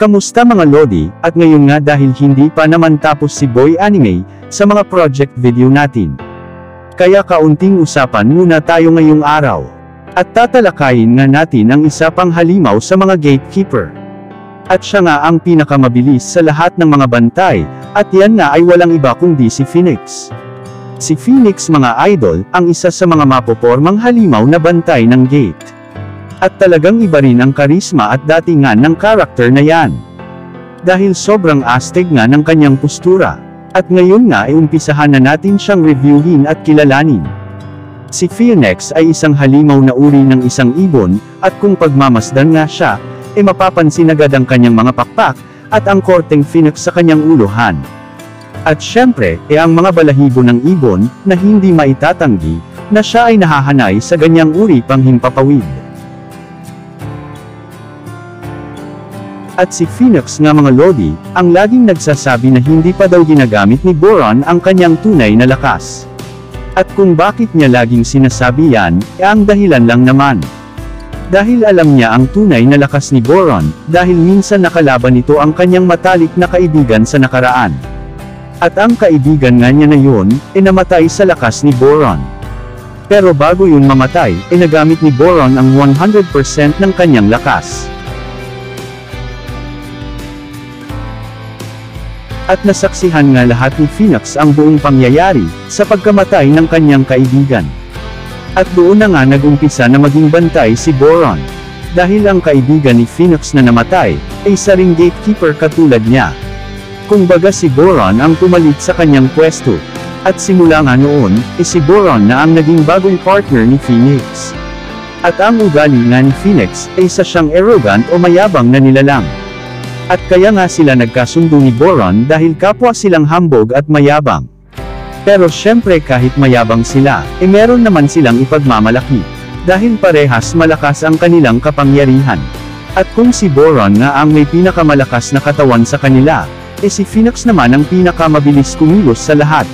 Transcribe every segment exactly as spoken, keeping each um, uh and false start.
Kamusta mga Lodi, at ngayon nga dahil hindi pa naman tapos si Boy Anime, sa mga project video natin. Kaya kaunting usapan muna tayo ngayong araw. At tatalakayin nga natin ang isa pang halimaw sa mga gatekeeper. At siya nga ang pinakamabilis sa lahat ng mga bantay, at yan nga ay walang iba kundi si Phoenix. Si Phoenix mga idol, ang isa sa mga mapopormang halimaw na bantay ng gate. At talagang iba rin ang karisma at datingan ng karakter na yan. Dahil sobrang astig nga ng kanyang postura. At ngayon nga ay umpisahan na natin siyang reviewin at kilalanin. Si Phoenix ay isang halimaw na uri ng isang ibon, at kung pagmamasdan nga siya, e eh mapapansin agad ang kanyang mga pakpak, at ang korteng Phoenix sa kanyang uluhan. At syempre, e eh ang mga balahibo ng ibon, na hindi maitatanggi, na siya ay nahahanay sa ganyang uri pang himpapawid. At si Phoenix nga mga Lodi, ang laging nagsasabi na hindi pa daw ginagamit ni Boron ang kanyang tunay na lakas. At kung bakit niya laging sinasabi yan, e ang dahilan lang naman. Dahil alam niya ang tunay na lakas ni Boron, dahil minsan nakalaban ito ang kanyang matalik na kaibigan sa nakaraan. At ang kaibigan nga niya na yun, e namatay sa lakas ni Boron. Pero bago yun mamatay, e nagamit ni Boron ang one hundred percent ng kanyang lakas. At nasaksihan nga lahat ni Phoenix ang buong pangyayari, sa pagkamatay ng kanyang kaibigan. At doon na nga nag-umpisa na maging bantay si Boron. Dahil ang kaibigan ni Phoenix na namatay, ay isa ring gatekeeper katulad niya. Kumbaga si Boron ang pumalit sa kanyang pwesto. At simula nga noon, e si Boron na ang naging bagong partner ni Phoenix. At ang ugali nga ni Phoenix, ay isa siyang arrogant o mayabang na nilalang. At kaya nga sila nagkasundo ni Boron dahil kapwa silang hambog at mayabang. Pero syempre kahit mayabang sila, e meron naman silang ipagmamalaki. Dahil parehas malakas ang kanilang kapangyarihan. At kung si Boron nga ang may pinakamalakas na katawan sa kanila, e si Phoenix naman ang pinakamabilis kumilos sa lahat.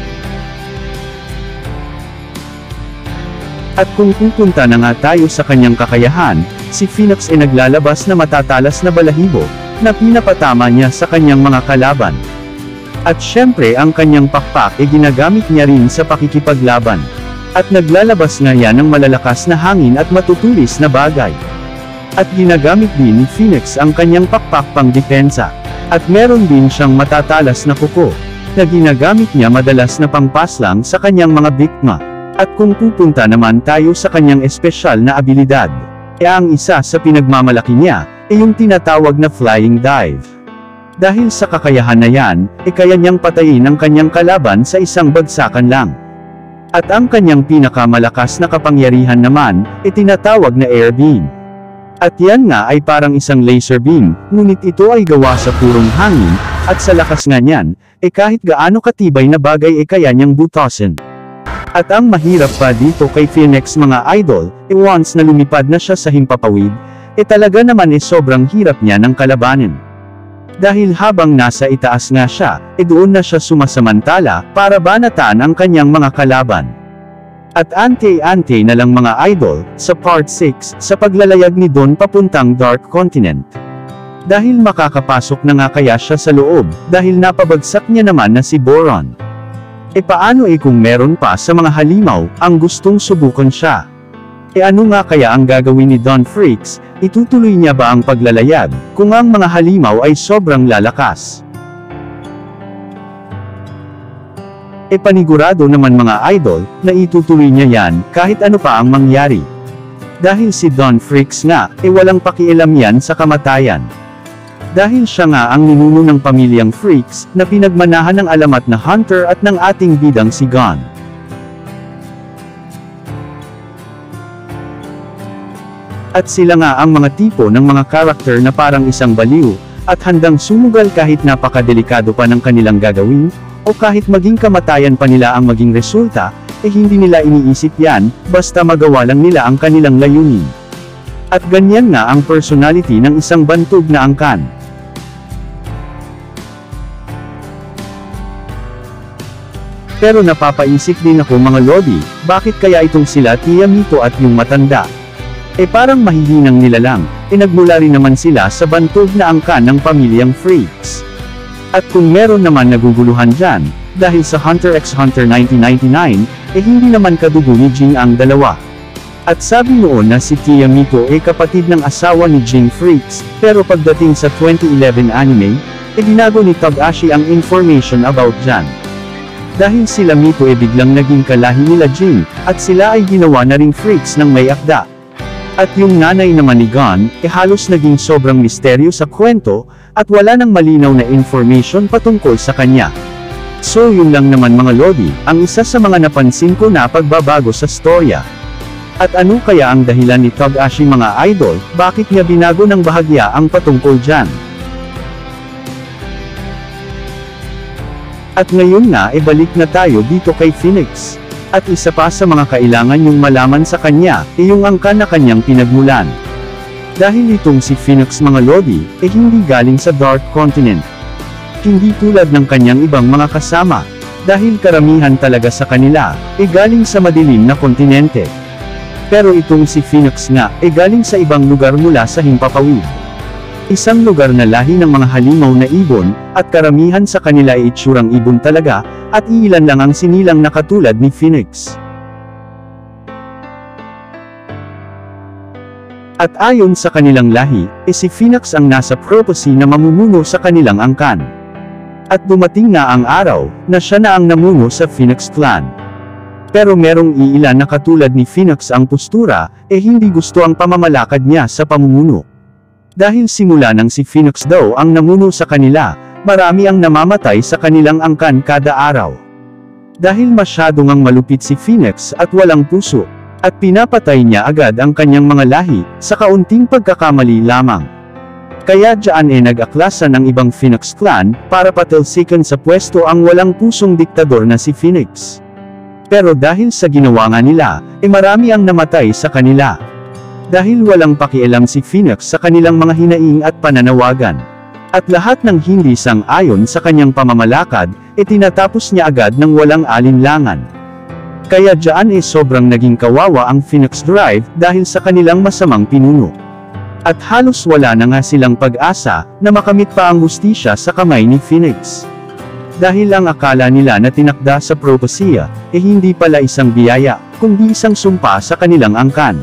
At kung pupunta na nga tayo sa kanyang kakayahan, si Phoenix ay naglalabas na matatalas na balahibo, na pinapatama niya sa kanyang mga kalaban. At syempre ang kanyang pakpak ay ginagamit niya rin sa pakikipaglaban. At naglalabas nga yan ng malalakas na hangin at matutulis na bagay. At ginagamit din ni Phoenix ang kanyang pakpak pang depensa. At meron din siyang matatalas na kuko, na ginagamit niya madalas na pangpaslang sa kanyang mga biktima. At kung pupunta naman tayo sa kanyang espesyal na abilidad, e ang isa sa pinagmamalaki niya, e yung tinatawag na flying dive. Dahil sa kakayahan na yan, e kaya niyang patayin ang kanyang kalaban sa isang bagsakan lang. At ang kanyang pinakamalakas na kapangyarihan naman, e tinatawag na air beam. At yan nga ay parang isang laser beam, ngunit ito ay gawa sa purong hangin, at sa lakas nga niyan, e kahit gaano katibay na bagay e kaya niyang butosin. At ang mahirap pa dito kay Phoenix mga idol, e once na lumipad na siya sa himpapawid, e talaga naman e sobrang hirap niya ng kalabanin. Dahil habang nasa itaas nga siya, e doon na siya sumasamantala, para banatan ang kanyang mga kalaban. At ante-ante na lang mga idol, sa part six, sa paglalayag ni Don papuntang Dark Continent. Dahil makakapasok na nga kaya siya sa loob, dahil napabagsak niya naman na si Boron. E paano e kung meron pa sa mga halimaw, ang gustong subukan siya? E ano nga kaya ang gagawin ni Don Freaks, itutuloy niya ba ang paglalayag, kung ang mga halimaw ay sobrang lalakas? E panigurado naman mga idol, na itutuloy niya yan, kahit ano pa ang mangyari. Dahil si Don Freaks nga, e walang pakialam yan sa kamatayan. Dahil siya nga ang ninuno ng pamilyang Freaks, na pinagmanahan ng alamat na Hunter at ng ating bidang si Gon. At sila nga ang mga tipo ng mga karakter na parang isang baliw, at handang sumugal kahit napakadelikado pa ng kanilang gagawin, o kahit maging kamatayan pa nila ang maging resulta, eh hindi nila iniisip yan, basta magawa lang nila ang kanilang layunin. At ganyan nga ang personality ng isang bantog na angkan. Pero napapaisip din ako mga lodi, bakit kaya itong sila Tia Mito at yung matanda? E parang mahihinang nilalang, e nagmula rin naman sila sa bantog na angkan ng pamilyang Freaks. At kung meron naman naguguluhan dyan, dahil sa Hunter x Hunter nineteen ninety-nine, eh hindi naman kadugo ni Jing ang dalawa. At sabi noon na si Tia Miko ay kapatid ng asawa ni Jing Freaks, pero pagdating sa twenty eleven anime, e binago ni Togashi ang information about dyan. Dahil sila Miko ay biglang naging kalahi nila Jing, at sila ay ginawa na ring Freaks ng may akda. At yung nanay naman ni Gon, e halos naging sobrang misteryo sa kwento, at wala nang malinaw na information patungkol sa kanya. So yun lang naman mga Lodi, ang isa sa mga napansin ko na pagbabago sa storya. At ano kaya ang dahilan ni Togashi mga idol, bakit niya binago ng bahagya ang patungkol dyan? At ngayon na e balik na tayo dito kay Phoenix. At isa pa sa mga kailangan yung malaman sa kanya, e yung angkan na kanyang pinagmulan. Dahil itong si Phoenix mga Lodi, e hindi galing sa Dark Continent. Hindi tulad ng kanyang ibang mga kasama, dahil karamihan talaga sa kanila, e galing sa madilim na kontinente. Pero itong si Phoenix nga, e galing sa ibang lugar mula sa Himpapawid. Isang lugar na lahi ng mga halimaw na ibon, at karamihan sa kanila ay itsurang ibon talaga, at iilan lang ang sinilang na katulad ni Phoenix. At ayon sa kanilang lahi, e si Phoenix ang nasa prophecy na mamumuno sa kanilang angkan. At dumating na ang araw, na siya na ang namuno sa Phoenix clan. Pero merong iilan na katulad ni Phoenix ang postura, eh hindi gusto ang pamamalakad niya sa pamumuno. Dahil simula nang si Phoenix daw ang namuno sa kanila, marami ang namamatay sa kanilang angkan kada araw. Dahil masyadong ang malupit si Phoenix at walang puso, at pinapatay niya agad ang kanyang mga lahi, sa kaunting pagkakamali lamang. Kaya dyan eh nag-aklasan ng ibang Phoenix clan, para patalsikan sa pwesto ang walang pusong diktador na si Phoenix. Pero dahil sa ginawa nga nila, eh marami ang namatay sa kanila. Dahil walang pakialam si Phoenix sa kanilang mga hinaing at pananawagan. At lahat ng hindi sang-ayon sa kanyang pamamalakad, eh tinatapos niya agad ng walang alinlangan. Kaya dyan eh sobrang naging kawawa ang Phoenix Drive dahil sa kanilang masamang pinuno. At halos wala na nga silang pag-asa na makamit pa ang hustisya sa kamay ni Phoenix. Dahil ang akala nila na tinakda sa propesya, eh hindi pala isang biyaya, kundi isang sumpa sa kanilang angkan.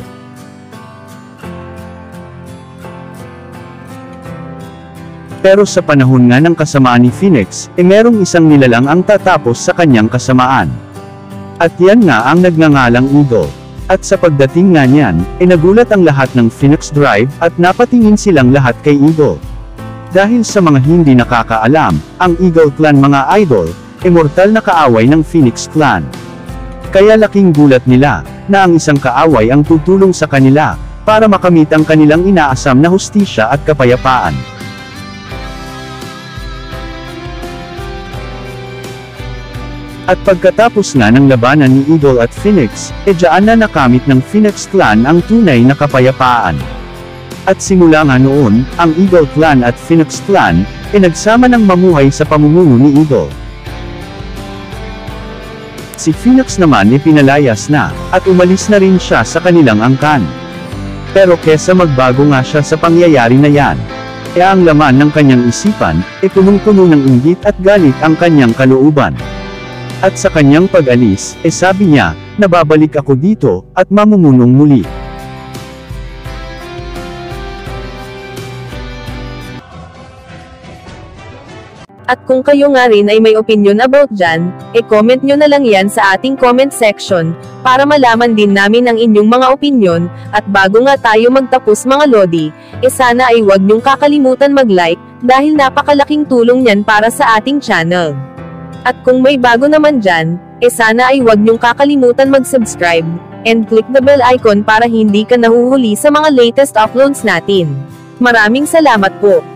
Pero sa panahon nga ng kasamaan ni Phoenix, eh merong isang nilalang ang tatapos sa kanyang kasamaan. At yan nga ang nagngangalang Eagle. At sa pagdating nga niyan, eh nagulat ang lahat ng Phoenix Drive, at napatingin silang lahat kay Eagle. Dahil sa mga hindi nakakaalam, ang Eagle Clan mga idol, immortal na kaaway ng Phoenix Clan. Kaya laking gulat nila, na ang isang kaaway ang tutulong sa kanila, para makamit ang kanilang inaasam na hustisya at kapayapaan. At pagkatapos nga ng labanan ni Eagle at Phoenix, e dyan na nakamit ng Phoenix Clan ang tunay na kapayapaan. At simula nga noon, ang Eagle Clan at Phoenix Clan, e nagsama ng mamuhay sa pamumuno ni Eagle. Si Phoenix naman e pinalayas na, at umalis na rin siya sa kanilang angkan. Pero kesa magbago nga siya sa pangyayari na yan, e ang laman ng kanyang isipan, e punong-puno ng inggit at galit ang kanyang kalooban. At sa kanyang pag-alis, e sabi niya, nababalik ako dito, at mamumunong muli. At kung kayo nga rin ay may opinion about dyan, e-comment nyo na lang yan sa ating comment section, para malaman din namin ang inyong mga opinion, at bago nga tayo magtapos mga Lodi, e sana ay huwag nyong kakalimutan mag-like, dahil napakalaking tulong yan para sa ating channel. At kung may bago naman dyan, e sana ay huwag nyong kakalimutan mag-subscribe, and click the bell icon para hindi ka nahuhuli sa mga latest uploads natin. Maraming salamat po!